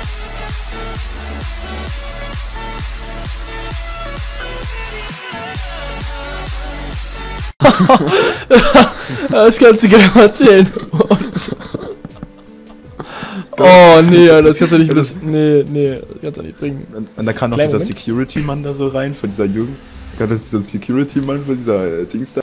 Das kannst du gerne mal erzählen. Oh nee, das kannst du nicht nee, das kannst du nicht bringen. Und da kam noch dieser Security-Mann da so rein, von dieser Jugend. Da kam dieser Security-Mann von dieser Dings da.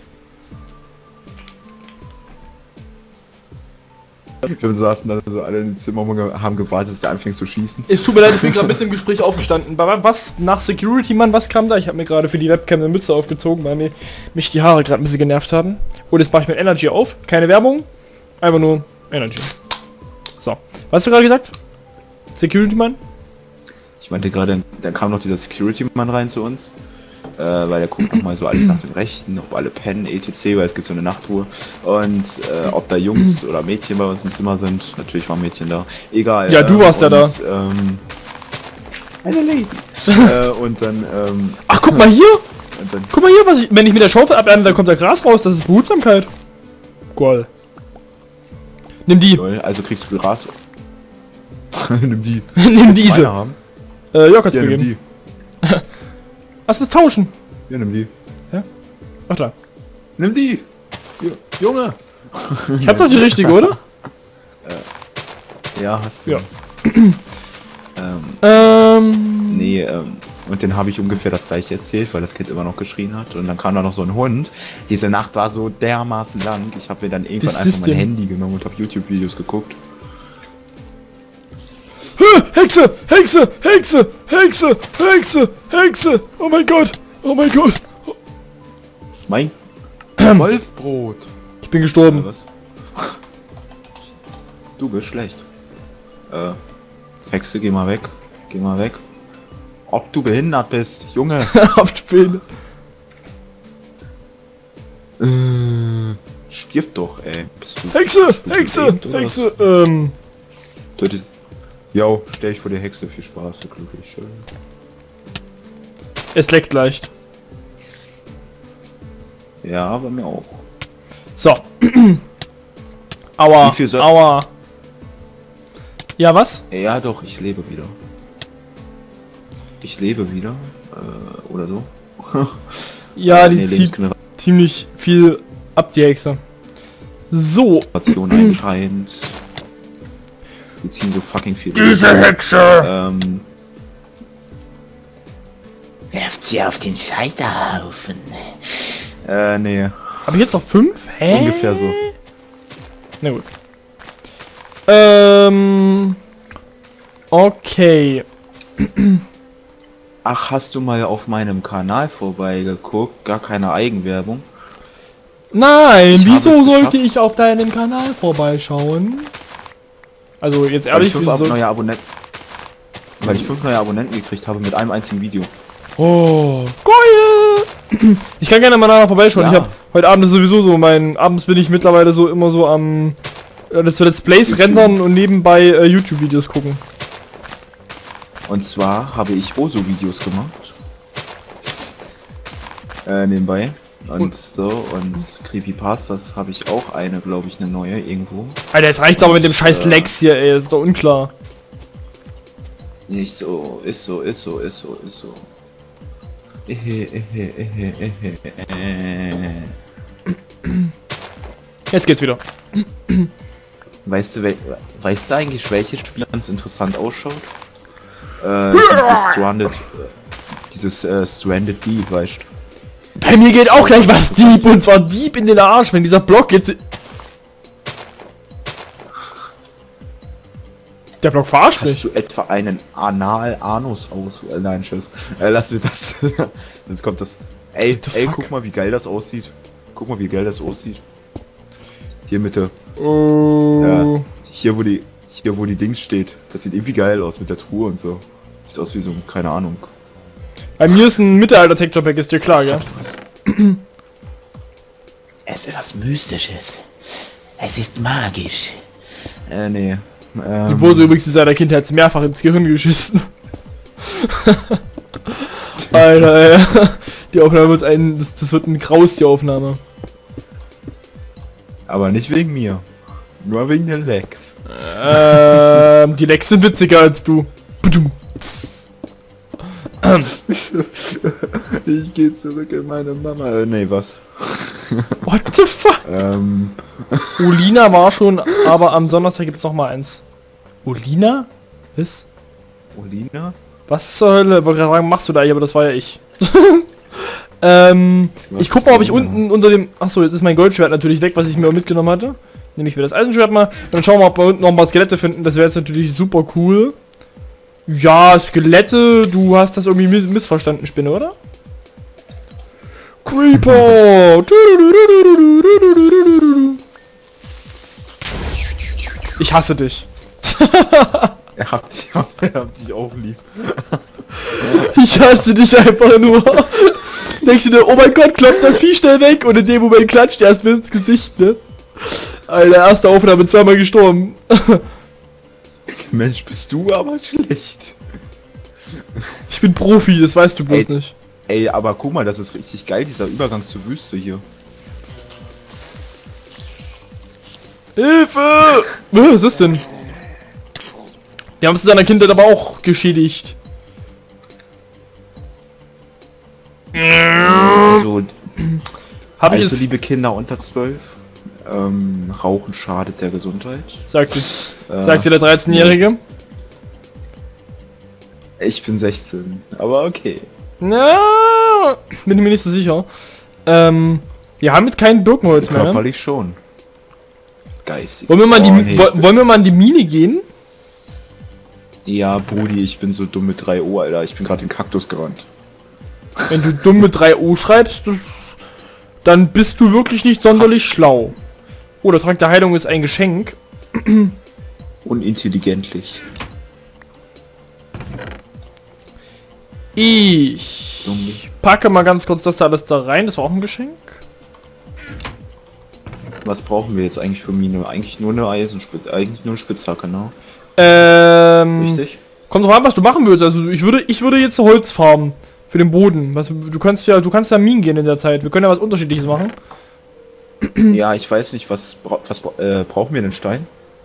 Wir saßen da so alle im Zimmer und haben gewartet, dass der anfängt zu schießen. Es tut mir leid, ich bin gerade mit dem Gespräch aufgestanden. Was nach Security-Mann, was kam da? Ich habe mir gerade für die Webcam eine Mütze aufgezogen, weil mich die Haare gerade ein bisschen genervt haben. Und jetzt mache ich mit Energy auf. Keine Werbung, einfach nur Energy. So, was hast du gerade gesagt? Security-Mann? Ich meinte gerade, dann kam noch dieser Security-Mann rein zu uns. Weil er guckt nochmal so alles nach dem Rechten, ob alle pennen, etc., weil es gibt so eine Nachtruhe. Und ob da Jungs oder Mädchen bei uns im Zimmer sind. Natürlich waren Mädchen da. Egal. Ja, du warst ja da. Eine Lady. Und dann, ach, guck mal hier! dann, Guck mal hier, wenn ich mit der Schaufel ablerne, dann kommt da Gras raus, das ist Behutsamkeit. Goal. Nimm die. also kriegst du Gras. Nimm die. Nimm diese. Haben? Ja, kannst du Ja, mir nimm geben. die. Was ist tauschen? Ja, nimm die. Ja? Ach da. Nimm die! Junge! Ich hab doch die richtige, oder? Ja, hast du. Ja. Nee, und dann habe ich ungefähr das gleiche erzählt, weil das Kind immer noch geschrien hat. Und dann kam da noch so ein Hund. Diese Nacht war so dermaßen lang. Ich habe mir dann irgendwann einfach mein Handy genommen und habe YouTube-Videos geguckt. Hexe! Hexe! Hexe! Hexe! Hexe! Hexe! Oh mein Gott! Oh mein Gott! Mein Wolfbrot! Ich bin gestorben. Was? Du bist schlecht. Hexe, geh mal weg. Geh mal weg. Ob du behindert bist, Junge! Auf die Beine. Stirb doch, ey. Bist du, Hexe! bist du Hexe! gelähmt, oder Hexe! was? Jo, stell ich vor die Hexe, viel Spaß, du glücklich. Es leckt leicht. Ja, aber mir auch. So. Aua. Wie viel soll- Aua. Ja, was? Ja doch, ich lebe wieder. Ich lebe wieder. Oder so. Ja, die Nee, zieht ziemlich viel ab, die Hexe. So. Generation einschreiend. Die ziehen so fucking viel. Diese Hexe! Werft sie auf den Scheiterhaufen. Nee. Hab ich jetzt noch 5? Hä? Ungefähr so. Na gut. Okay. Ach, hast du mal auf meinem Kanal vorbeigeguckt? Gar keine Eigenwerbung. Nein, Ich habe wieso es sollte geschafft. ich auf deinem Kanal vorbeischauen? Also jetzt ehrlich, Weil ich wieso 5 soll... neue Abonnenten. Weil ich 5 neue Abonnenten gekriegt habe mit einem einzigen Video. Oh, geil! Ich kann gerne mal nachher vorbeischauen. Ja. Ich habe heute Abend sowieso so abends bin ich mittlerweile so immer so am Let's Plays rendern und nebenbei YouTube-Videos gucken. Und zwar habe ich Oso-Videos gemacht. Nebenbei. Und Creepypastas habe ich auch eine, glaube ich, eine neue irgendwo. Alter, jetzt reicht's aber mit dem scheiß Lex hier, ey, ist doch unklar. Nicht so, ist so. Jetzt geht's wieder. Weißt du eigentlich, welches Spiel ganz interessant ausschaut? Dieses Stranded Deep, weißt du? Bei mir geht auch gleich was Dieb, und zwar Dieb in den Arsch, wenn dieser Block jetzt... Der Block verarscht mich. Hast du etwa einen Anal-Anus aus... nein, tschüss. Lass mir das. Jetzt kommt das... Ey, guck mal, wie geil das aussieht. Guck mal, wie geil das aussieht. Hier Mitte. Oh. Ja, hier wo die Dings steht. Das sieht irgendwie geil aus mit der Truhe und so. Sieht aus wie so, keine Ahnung. Bei mir ist ein Mittelalter-Texture-Pack, ist dir klar, gell? Es ist etwas Mystisches. Es ist magisch. Nee. Mir wurde übrigens in seiner Kindheit mehrfach ins Gehirn geschissen. Alter, ey. Die Aufnahme wird das wird ein Graus, die Aufnahme. Aber nicht wegen mir. Nur wegen den Lex. Die Lecks sind witziger als du. Badum. Ich gehe zurück in meine Mama. Nee, was? What the fuck? Olina war schon, aber am Donnerstag gibt es noch mal eins. Olina? Was? Olina? Was zur Hölle? Wollte gerade sagen, machst du da hier, aber das war ja ich. Ich guck mal, ob ich unten unter dem... Achso, jetzt ist mein Goldschwert natürlich weg, was ich mir auch mitgenommen hatte. Nehme ich mir das Eisenschwert mal. Dann schauen wir mal, ob wir unten noch ein paar Skelette finden. Das wäre jetzt natürlich super cool. Ja, Skelette, du hast das irgendwie missverstanden, Spinne, oder? Creeper! Ich hasse dich. Er hat dich auch lieb. Ich hasse dich einfach nur. Denkst du dir, oh mein Gott, klappt das Vieh schnell weg und in dem Moment klatscht er erst mir ins Gesicht, ne? Alter, erste Aufnahme zweimal gestorben. Mensch, bist du aber schlecht. Ich bin Profi, das weißt du bloß nicht. Ey, aber guck mal, das ist richtig geil, dieser Übergang zur Wüste hier. Hilfe! Was ist denn? Die haben es in seiner Kindheit aber auch geschädigt. Also, Hab ich also es... liebe Kinder unter 12, Rauchen schadet der Gesundheit. Sagte der 13-Jährige. Ich bin 16, aber okay. Na, bin ich mir nicht so sicher. Wir haben jetzt kein Birkenholz mehr. Ne? Körperlich schon. Geistig. Wollen wir mal Oh, wollen wir mal in die Mine gehen? Ja, Brudi, ich bin so dumm mit 3O, Alter. Ich bin gerade in Kaktus gerannt. Wenn du dumm mit 3O schreibst, dann bist du wirklich nicht sonderlich schlau. Oh, der Trank der Heilung ist ein Geschenk. Unintelligentlich. Ich packe mal ganz kurz das da alles da rein. Das war auch ein Geschenk. Was brauchen wir jetzt eigentlich für Mine? Eigentlich nur eine Eisenspitze, eigentlich nur eine Spitzhacke, ne? Richtig? Kommt drauf an, was du machen würdest. Also ich würde jetzt Holz farmen für den Boden. Du kannst ja Minen gehen in der Zeit. Wir können ja was Unterschiedliches machen. Ja, ich weiß nicht, was brauchen wir denn Stein?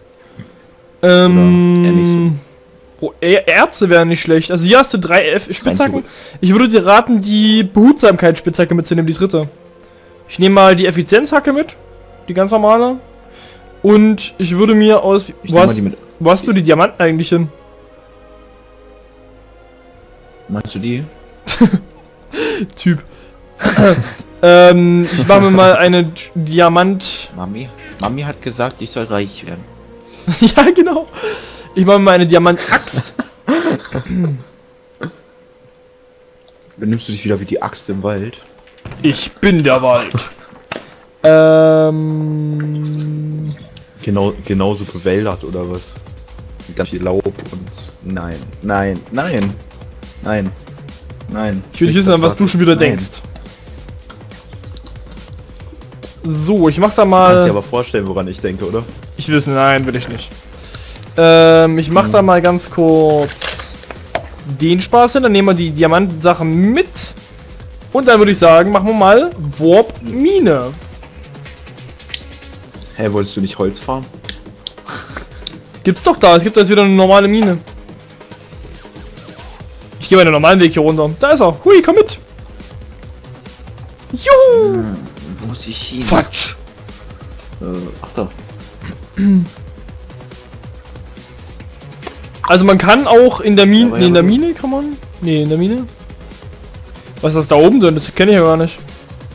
Erze wären nicht schlecht. Also hier hast du 3 Spitzhacken. Ich würde dir raten, die Behutsamkeitsspitzhacke mitzunehmen, die dritte. Ich nehme mal die Effizienzhacke mit. Die ganz normale. Und ich würde mir aus... Wo hast du die Diamanten eigentlich hin? Meinst du die? Typ. Ich mache mir mal eine Diamant... Mami hat gesagt, ich soll reich werden. Ja, genau. Ich mache mir mal eine Diamant-Axt. Benimmst du dich wieder wie die Axt im Wald? Ich bin der Wald. Genauso bewäldert oder was? Ganz viel Laub und... Nein. Ich will nicht wissen, was du schon wieder denkst. So, ich mach da mal... Kannst dir aber vorstellen, woran ich denke, oder? Ich will es... Nein, will ich nicht. Ich mach da mal ganz kurz den Spaß hin, dann nehmen wir die Diamantensachen mit. Und dann würde ich sagen, machen wir mal Warp Mine. Hä, wolltest du nicht Holz farmen? Gibt's doch da, es gibt jetzt wieder eine normale Mine. Ich gehe mal den normalen Weg hier runter. Da ist er. Hui, komm mit. Juhu. Wo muss ich hin? Quatsch. Ach da. Also man kann auch in der Mine... Nee, in der Mine kann man... Nee, in der Mine. Was ist das da oben denn? Das kenne ich ja gar nicht.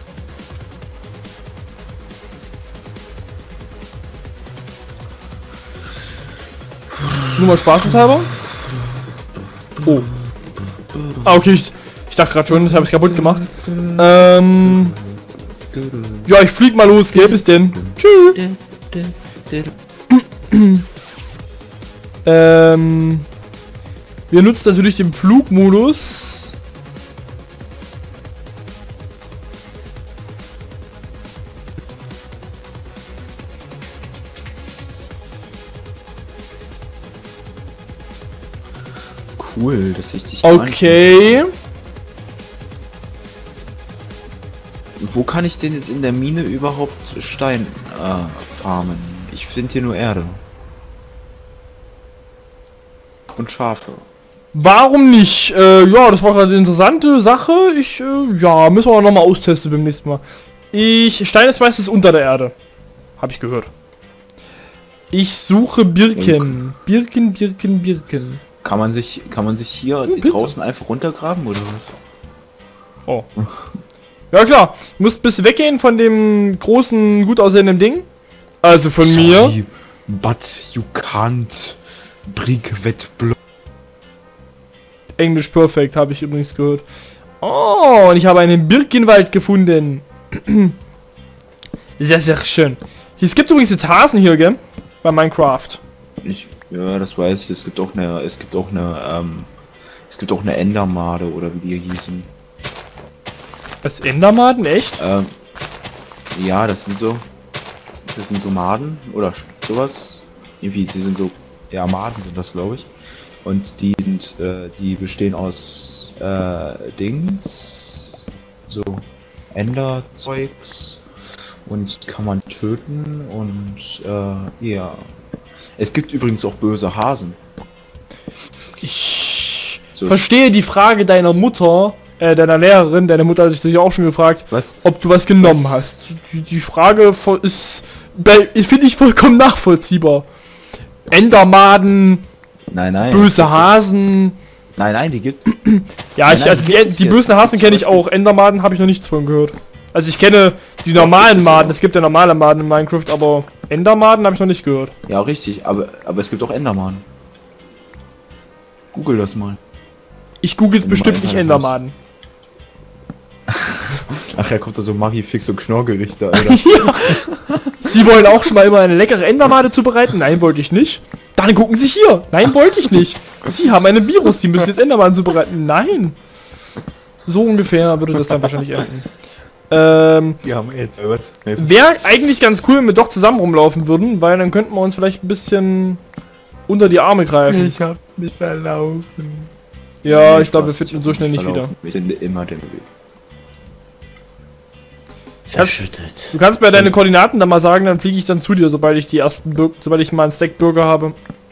Nur mal spaßeshalber. Oh. Ah, okay, ich dachte gerade schon, das habe ich kaputt gemacht. Ja, ich flieg mal los, gell? Bis denn. Tschüss. Wir nutzen natürlich den Flugmodus. Cool, dass ich dich... Okay. Wo kann ich denn jetzt in der Mine überhaupt Stein farmen? Ich finde hier nur Erde. und Schafe. Warum nicht? Ja, das war gerade eine interessante Sache. Ja, müssen wir auch nochmal austesten beim nächsten Mal. Stein ist meistens unter der Erde. Habe ich gehört. Ich suche Birken. Birken. Kann man sich hier Pizza. draußen einfach runtergraben oder was? Oh. Ja klar, du musst ein bisschen weggehen von dem großen, gut aussehenden Ding. Also von mir. Sorry, but you can't brick wet block. Englisch perfekt, habe ich übrigens gehört. Oh, und ich habe einen Birkenwald gefunden. Sehr, sehr schön. Es gibt übrigens jetzt Hasen hier, gell? Bei Minecraft. Ja, das weiß ich. Es gibt auch eine Endermade oder wie die hießen. Das Endermaden, echt? Ja, das sind so Maden oder sowas. Irgendwie, sie sind so, ja, Maden sind das, glaube ich. Und die bestehen aus Dings, so Enderzeugs und kann man töten und ja. Es gibt übrigens auch böse Hasen. Ich So. verstehe die Frage deiner Mutter, deiner Lehrerin. Deine Mutter hat sich auch schon gefragt, Was? ob du was genommen hast. Die Frage ist, finde ich vollkommen nachvollziehbar. Endermaden, Nein. böse Hasen. Nein, die gibt. Ja, Nein, also die bösen Hasen kenne ich auch. Endermaden habe ich noch nichts von gehört. Also ich kenne die normalen Maden. Es gibt ja normale Maden in Minecraft, aber Endermaden habe ich noch nicht gehört. Ja, richtig, aber es gibt auch Endermaden. Google das mal. Ich google jetzt Wenn du bestimmt mal nicht Internet Endermaden. Ach, ja, kommt da so Magifix und Knorrgerichte, Alter. Sie wollen auch schon mal immer eine leckere Endermade zubereiten? Nein, wollte ich nicht. Dann gucken Sie hier. Nein, wollte ich nicht. Sie haben einen Virus, Sie müssen jetzt Endermaden zubereiten. Nein. So ungefähr würde das dann wahrscheinlich enden. Die haben jetzt was. Wäre eigentlich ganz cool, wenn wir doch zusammen rumlaufen würden, weil dann könnten wir uns vielleicht ein bisschen unter die Arme greifen. Ich hab mich verlaufen. Ja, ich glaube, wir finden uns so schnell nicht wieder. Ich finde immer den Weg. Verschüttet. Du kannst mir deine Koordinaten dann mal sagen, dann fliege ich dann zu dir, sobald ich mal einen Stack Burger habe.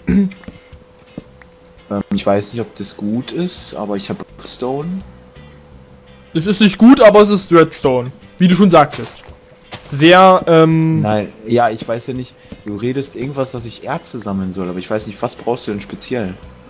Ich weiß nicht, ob das gut ist, aber ich habe Stone. Es ist nicht gut, aber es ist Redstone. Wie du schon sagtest. Sehr, Nein, ja, ich weiß ja nicht. Du redest irgendwas, dass ich Erze sammeln soll, aber ich weiß nicht, was brauchst du denn speziell?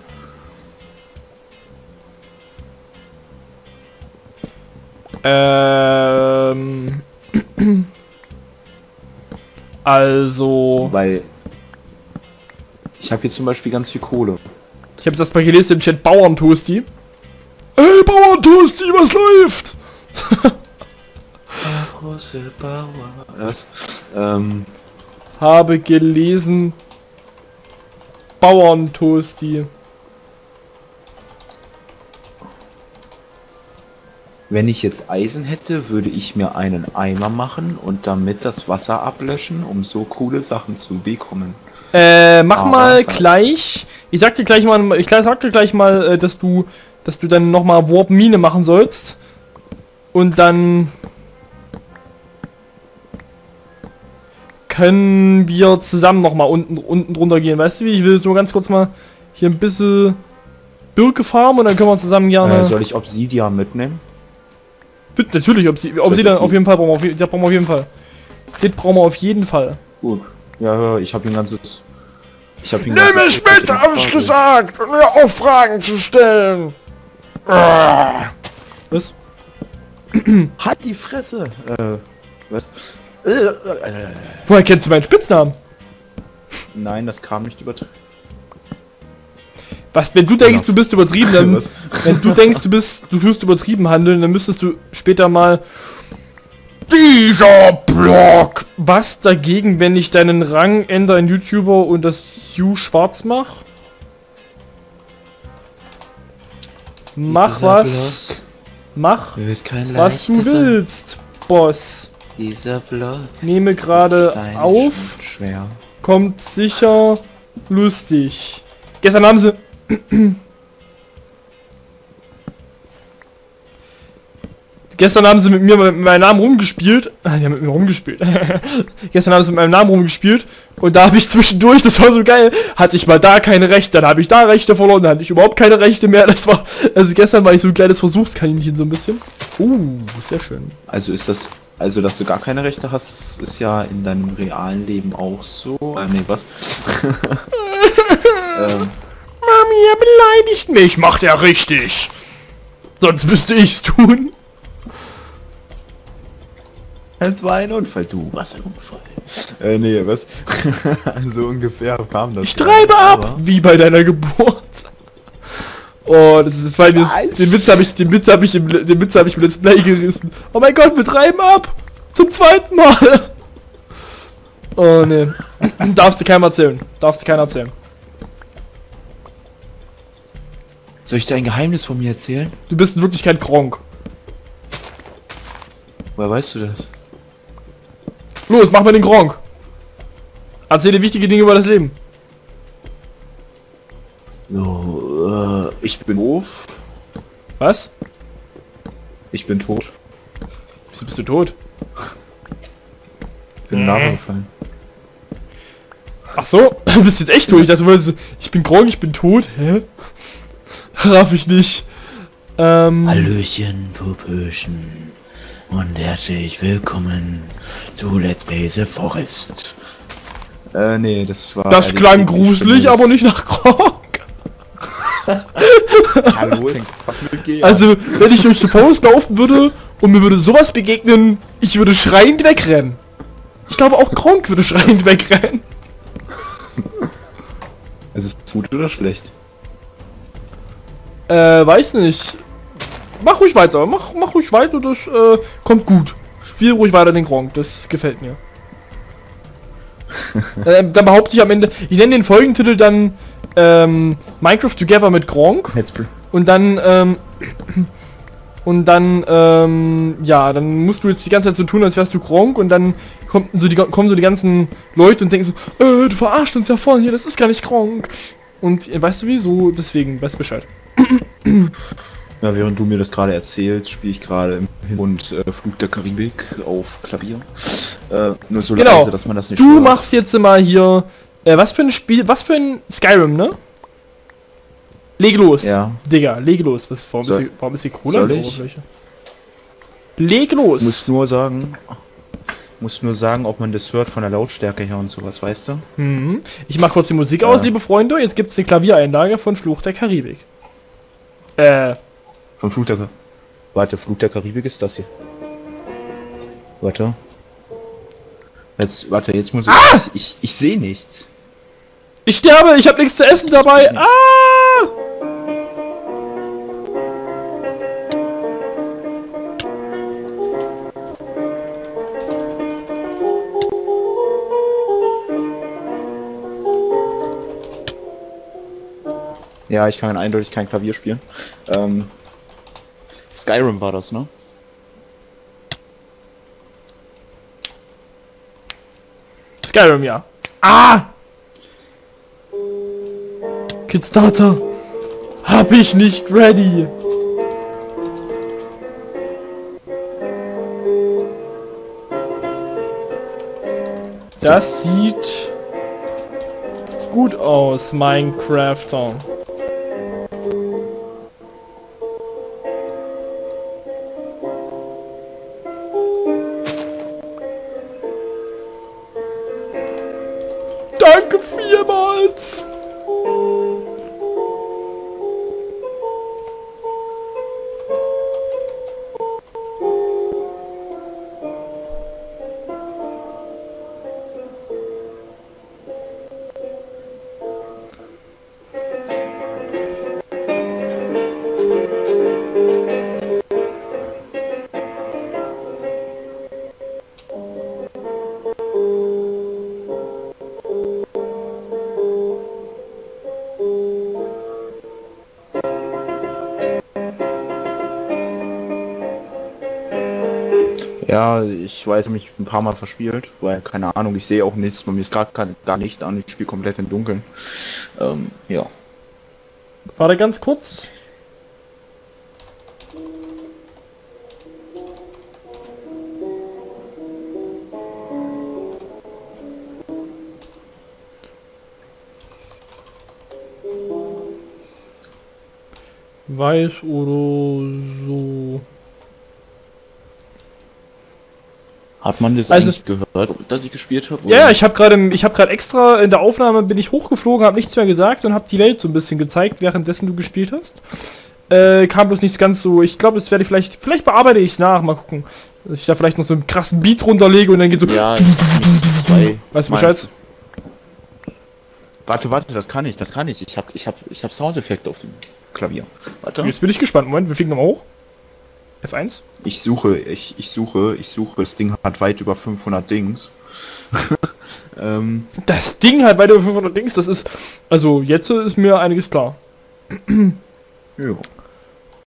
Also... Weil ich habe hier zum Beispiel ganz viel Kohle. Ich habe das bei gelesen im Chat Bauerntoasty. Hey Bauerntoasty, was läuft? Große Bauer. Was? Habe gelesen Bauerntoasty. Wenn ich jetzt Eisen hätte, würde ich mir einen Eimer machen und damit das Wasser ablöschen, um so coole Sachen zu bekommen. Mach mal gleich. Ich sag dir gleich mal, dass du dann nochmal Warp Mine machen sollst. Und dann können wir zusammen nochmal unten drunter gehen. Weißt du wie? Ich will so ganz kurz mal hier ein bisschen Birke farmen und dann können wir zusammen gerne... Soll ich Obsidian mitnehmen? Natürlich, Obsidian auf jeden Fall brauchen wir das brauchen wir auf jeden Fall. Das brauchen wir auf jeden Fall. Gut. Ja, ich habe ein ganzes... Nimm es mit, hab ich gesagt! Und mir auch Fragen zu stellen! Was? Halt die Fresse! Was? Woher kennst du meinen Spitznamen? Nein, das kam nicht übertrieben. Was, wenn du denkst, du bist übertrieben, dann... Was? Wenn du denkst, du tust übertrieben handeln, dann müsstest du später mal... Dieser Block! Was dagegen, wenn ich deinen Rang ändere in YouTuber und das Hue schwarz mach? Mach Dieser was. Mach Wird kein was du leichtes sein. willst, Boss. Dieser Block. Nehme gerade Klein, auf. schwer. Kommt sicher lustig. Gestern haben sie... Gestern haben sie mit mir mit meinem Namen rumgespielt. Die haben mit mir rumgespielt. Gestern haben sie mit meinem Namen rumgespielt. Und da habe ich zwischendurch, das war so geil, hatte ich mal da keine Rechte, dann habe ich da Rechte verloren, dann hatte ich überhaupt keine Rechte mehr. Das war, also gestern war ich so ein kleines Versuchskaninchen so ein bisschen. Sehr schön. Also ist das, also dass du gar keine Rechte hast, das ist ja in deinem realen Leben auch so. Nee, was? Mami, er beleidigt mich, macht er richtig. Sonst müsste ich's tun. Es war ein Unfall, du warst ein Unfall. Nee, was? So ungefähr kam das. Ich treibe ab, wie bei deiner Geburt. Oh, das ist weil den Witz habe ich im Let's Play gerissen. Oh mein Gott, wir treiben ab. Zum zweiten Mal. Oh ne. Darfst du keinem erzählen. Soll ich dir ein Geheimnis von mir erzählen? Du bist in Wirklichkeit Gronk. Woher weißt du das? Los, mach mal den Gronk. Erzähle wichtige Dinge über das Leben. So, ich bin doof. Was? Ich bin tot. Wieso bist du tot? Ich bin in Lava gefallen. Ach so, du bist jetzt echt tot. Ich dachte, du wolltest, ich bin Gronk, ich bin tot. Hä? Raff ich nicht. Hallöchen, Pupöchen. Und herzlich willkommen zu Let's Play The Forest. Nee, das war... Das klang gruselig, aber nicht nach Gronk. Hallo, Also, wenn ich durch die Forest laufen würde und mir würde sowas begegnen, ich würde schreiend wegrennen. Ich glaube, auch Gronk würde schreiend wegrennen. Also ist es gut oder schlecht? Weiß nicht. Mach ruhig weiter, mach ruhig weiter, das kommt gut. Spiel ruhig weiter den Gronk, das gefällt mir. Dann behaupte ich am Ende, ich nenne den Folgentitel dann Minecraft Together mit Gronk. Und dann, ja, dann musst du jetzt die ganze Zeit so tun, als wärst du Gronk und dann kommen so die ganzen Leute und denken so, du verarscht uns ja voll hier, das ist gar nicht Gronk. Und weißt du wie, so deswegen, weißt Bescheid. Ja, während du mir das gerade erzählst, spiele ich gerade im Hintergrund Flug der Karibik auf Klavier. Nur so Genau. leise, dass man das nicht Du hört. machst jetzt mal hier, was für ein Spiel, was für ein Skyrim, ne? Leg los. Ja. Digga, leg los. Warum ist die Cola Soll in der ich? Oberfläche? Leg los. Muss nur sagen, ob man das hört von der Lautstärke her und sowas, weißt du? Mhm. Ich mach kurz die Musik aus, liebe Freunde. Jetzt gibt's eine Klaviereinlage von Fluch der Karibik. Vom Flug der Warte, Flug der Karibik ist das hier. Warte. Jetzt muss ich sehe nichts. Ich sterbe, ich habe nichts zu essen dabei. Ah! Ja, ich kann eindeutig kein Klavier spielen. Skyrim war das, ne? Skyrim, ja. Ah! Kickstarter. Hab ich nicht ready. Das sieht gut aus, Minecrafter. Danke vielmals. Ja, ich weiß, mich ein paar Mal verspielt, weil keine Ahnung, ich sehe auch nichts, bei mir ist gerade gar nicht an, ich spiele komplett im Dunkeln. Ja. Warte ganz kurz. Weiß oder so. Hat man das Also- eigentlich gehört, dass ich gespielt habe? Ja, ich habe gerade extra in der Aufnahme bin ich hochgeflogen, habe nichts mehr gesagt und habe die Welt so ein bisschen gezeigt, währenddessen du gespielt hast. Kam bloß nicht ganz so. Ich glaube, es werde vielleicht bearbeite ich es nach, mal gucken. Dass ich da vielleicht noch so einen krassen Beat runterlege und dann geht so. Ja, zwei. Weißt du Bescheid? Warte, das kann ich. Ich hab Soundeffekte auf dem Klavier. Warte. Jetzt bin ich gespannt. Moment, wir fliegen nochmal hoch. F1. Ich suche, das Ding hat weit über 500 Dings. Das Ding hat weiter 500 Dings, das ist... Also, jetzt ist mir einiges klar. Ja.